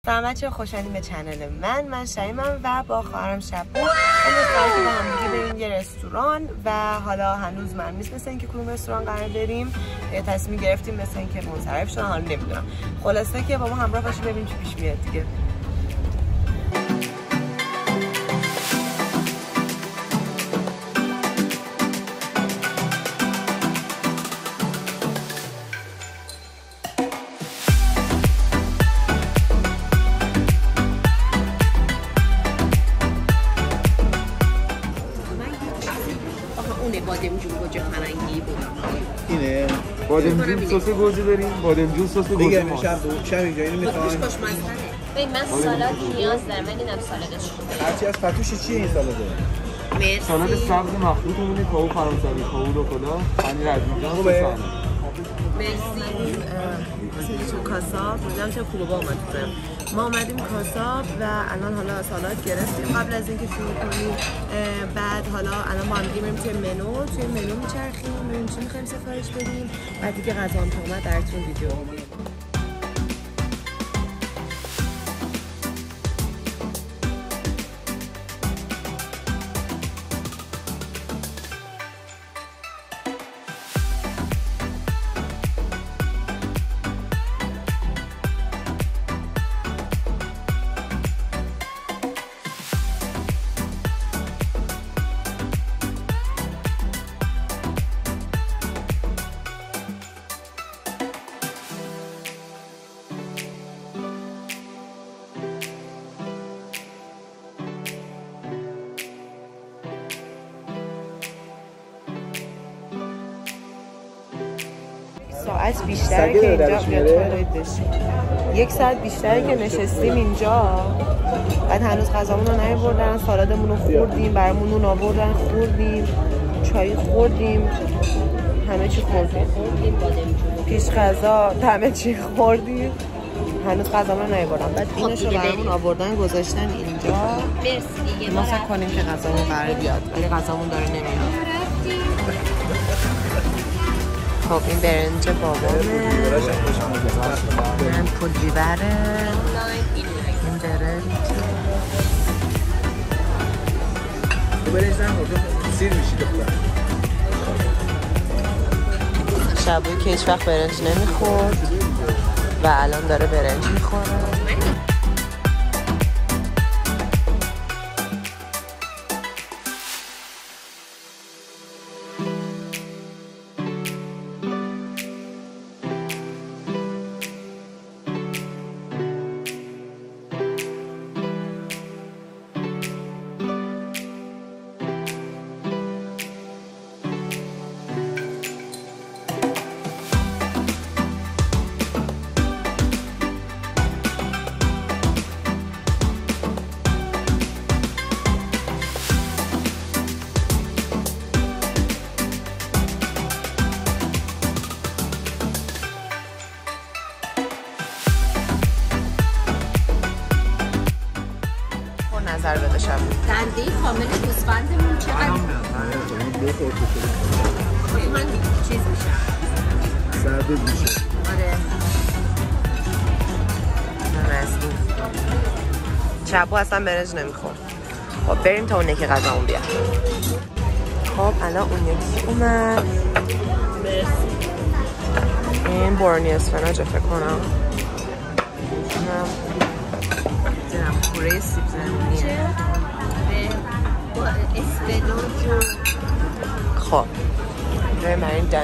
سلام بچه‌ها، خوش اومدین به چنل من شیمام و با خواهرم شبو امروز قراره که با هم دیگه بریم یه رستوران و حالا هنوز معلوم نیست مثل اینکه کدوم رستوران قرار بریم. تصمیم گرفتیم مثل اینکه منصرف شدن، حالا نمیدونم. خلاصه که با ما همراه باشید ببینیم چی پیش میاد دیگه. بادمجون گوجه فرنگی بود. اینه بادمجون سس گوجه داریم، بادمجون سس گوجه ما. شب اینجا اینو میخوام. ببین من سالاد نیاز دارم، من دیدم سالادش. هرچی از پتوش چیه این سالاده؟ مرسی. سالاد سبز مخلوطمونه، کاهو فرانسوی، کاهو روکولا، پنیر ادویدان، سس آلو. مرسی. تو کاساب میدونم چه خوبه با اومد تو ما اومدیم کاساب و الان حالا سالاد گرفتیم قبل از اینکه شروع کنیم. بعد حالا الان با هم دیگه میریم توی منو میچرخیم ببینیم چی می‌خوایم سفارش بدیم. بعد دیگه غذا هم که اومد براتون ویدیو میگیریم. ساعت بیشتره که اینجا یک ساعت بیشتره که نشستیم اینجا. بعد هنوز غذامون رو نیاوردن، سالادمون رو خوردیم، برامون نون آوردن خوردیم، چای خوردیم، همه چی خوردیم. پیش غذا همه چی خوردیم، هنوز غذامون رو نیاوردن. بعد اینش رو برامون آوردن گذاشتن اینجا. مرسی. ما فکر کنیم که غذامون قراره بیاد ولی غذامون داره نمیاد. خب این برنج بابامه، این پول بیبره، این برنج نخورده سیر میشی دختر. شبوی که هیچ وقت برنج نمیخورد و الان داره برنج میخوره. نظر بده شب دنده کامل گوسفندمون چقدر؟ من چیز میشه سرده میشه. آره نمازی شبو اصلا برنج نمیخورد. خب بریم تا اون یکی غذامون بیاد. خب الان اون یکی اومد. این برونی اسفناجه فکر کنم. پوره سیب زمینیه. اسفناج. خب بریم بریم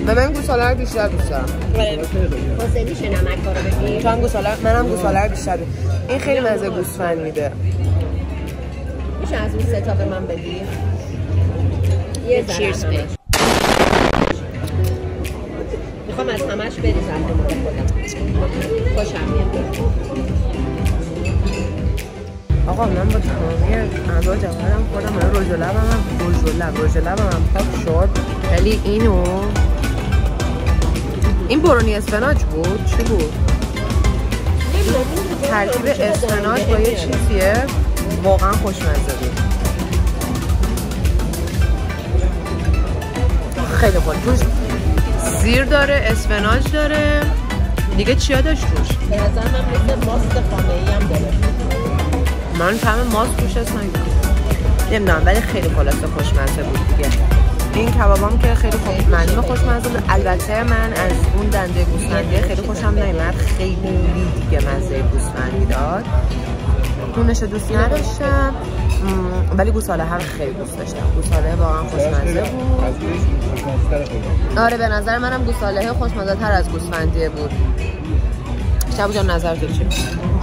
من گوساله رو بیشتر دوست دارم. واسه میشه نمک رو بدی؟ چون گوساله منم گوساله رو بیشتر دوست. این خیلی مزه گوسفند میده. میشه از اون سه تا به من بدی؟ یه چیرز بهش. میخوام از همش بریزم به مال خودم. خوشم میاد. آقا من با تمامی اعضا جوهرم خوردم. من رژ لبم پاک شد. ولی این برونی اسفناج بود؟ چی بود؟ ترکیب اسفناج با یه چیزیه واقعا خوشمزه بود. خیلی خوب. توش زیر داره، اسفناج داره. دیگه چیا داشت توش؟ به نظر من مثل ماست خامه‌ای هم داره. من طعم ماست توش هست نمیدونم ولی خیلی خلاصه خوشمزه بود دیگه. این کبابام که خیلی خوب معلومه خوشمزه بود. البته من از اون دنده گوسفندی خیلی خوشم نیومد. خیلی دیگه مزه گوسفندی داد. اونش دوست نداشتم ولی گوساله هم خیلی دوست داشتم. گوساله واقعا خوشمزه بود. آره به نظر منم گوساله خوشمزه تر از گوسفندی بود. شبو جان نظر تو چیه؟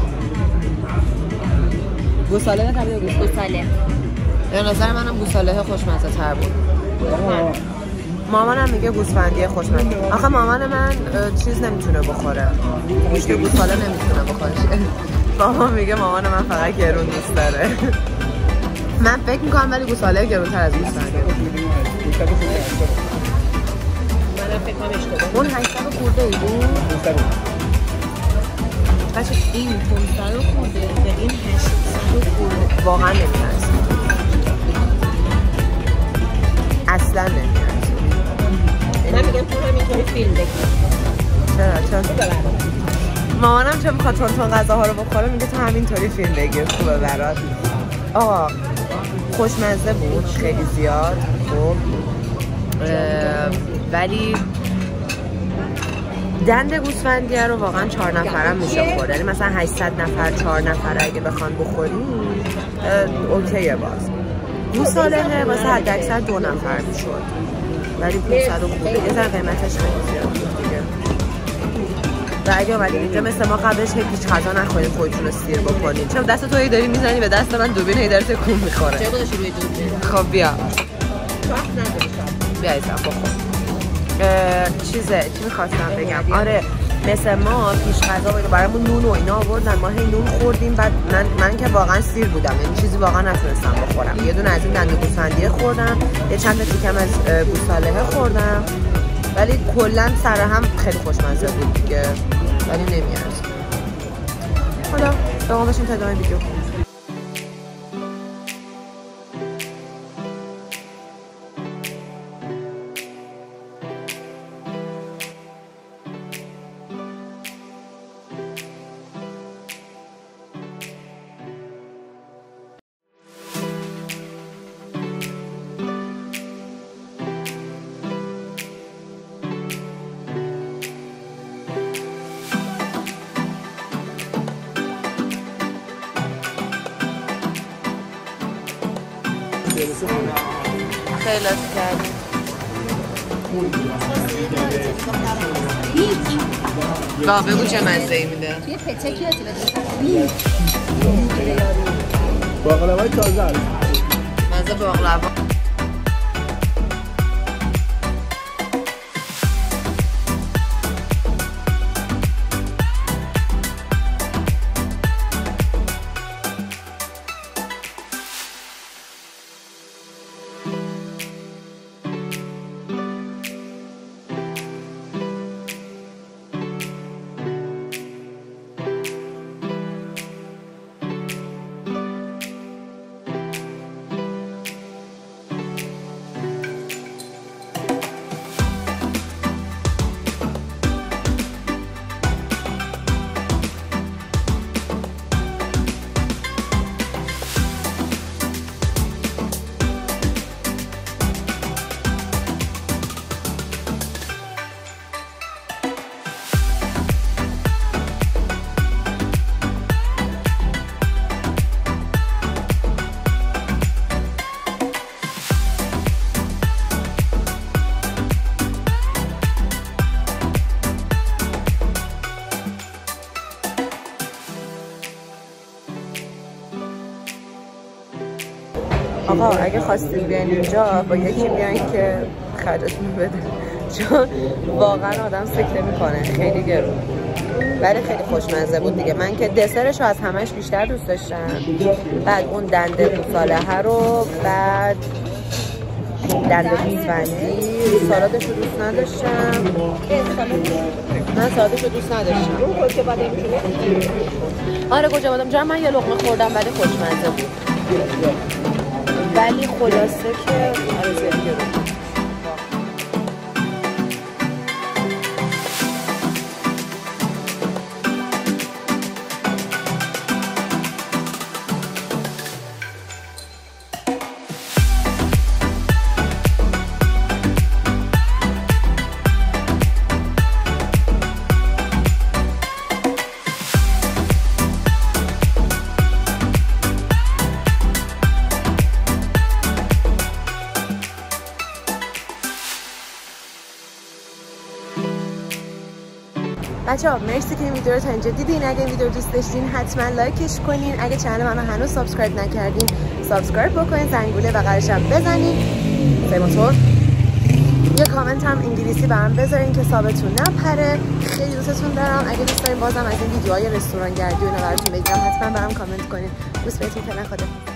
گوساله نه طبیعی گوساله. به نظر منم گوساله خوشمزه تر بود. مامانم میگه گوسفندی خوشمزه. آخه مامان من چیز نمیتونه بخوره. گوشت گوساله نمیتونه بخوره. بابا میگه مامان من فقط گرون دوست داره. من فکر میکنم ولی گوساله گرونتر از گوسفندی. منم فکر کنم اشتباه. اون 800 خورده ای بود. بچه این 500 خورده به این 800 خورده واقعا نمیارزه. اصلا نمیارزه. من میگم تو همینطوری فیلم بگیر. چرا؟ مامانم چه میخواد تون غذاها رو بخوره میگه تو همینطوری فیلم بگیر خوبه برات. آقا خوشمزه بود خیلی زیاد. خب ولی دنده گوسفندیه رو واقعا 4 نفرم میشه خورد. یعنی مثلا 800 نفر 4 نفر اگه بخوان بخوریم اوکیه باز. گوساله واسه حد اکثر 2 نفر میشد ولی 500 خورده یه ذره قیمتش خیلی زیاد بود دیگه. و اگه اومدین اینجا مثل ما قبلش هیچ غذا نخورید خودتون رو سیر بکنید. چرا دست تو هی داری میزنی به دست من دوربین هی داره تکون میخوره. چرا گذاشتی روی دوربین؟ خب بیا وقت نداری شب. بیا ایسا بخور. چی میخواستم بگم؟ آره مثل ما پیش غذا برامون نون و اینا آوردن. ما هی نون خوردیم. بعد من که واقعا سیر بودم یعنی چیزی واقعا نتونستم بخورم. یه دونه از این دنده گوسفندی خوردم. یه چند تا تیکم از گوساله خوردم. ولی کلا سر هم خیلی خوشمزه بود دیگه ولی نمیارزه. حالا با ما بشیم تا ادامه ویدیو. خیلی لطف کردیم. بگو چه مزه‌ای میده. توی پتکی هاتی بده. باقلوای تازه هست. مزه باقلوا. آقا اگه خواستین بیاین اینجا با یکی بیاین که خرجتون بده، چون واقعا آدم سکته میکنه، خیلی گرون ولی خیلی خوشمزه بود دیگه. من که دسرش رو از همش بیشتر دوست داشتم، بعد اون دنده گوساله رو، بعد دنده گوسفندی، سالادش رو دوست نداشتم. من سالادش رو دوست نداشتم. اون گوجه بادمجون. آره گوجه بادمجون من یه لقمه خوردم ولی خوشمزه بود. ولی خلاصه که آره زیادی گرون. بچه‌ها مرسی که این ویدیو رو تا اینجا دیدین. اگه این ویدیو رو دوست داشتین حتما لایکش کنین. اگه چنل منو هنوز سابسکرایب نکردین سابسکرایب بکنین، زنگوله بغلش هم بزنین. موتور یه کامنت هم انگلیسی برام بذارین که حسابتون نپره. خیلی دوستتون دارم. اگه دوست دارین بازم از این ویدیوهای رستوران گردی و اینا براتون بگم حتما برام کامنت کنین. دوست بهتون فعلا خدا.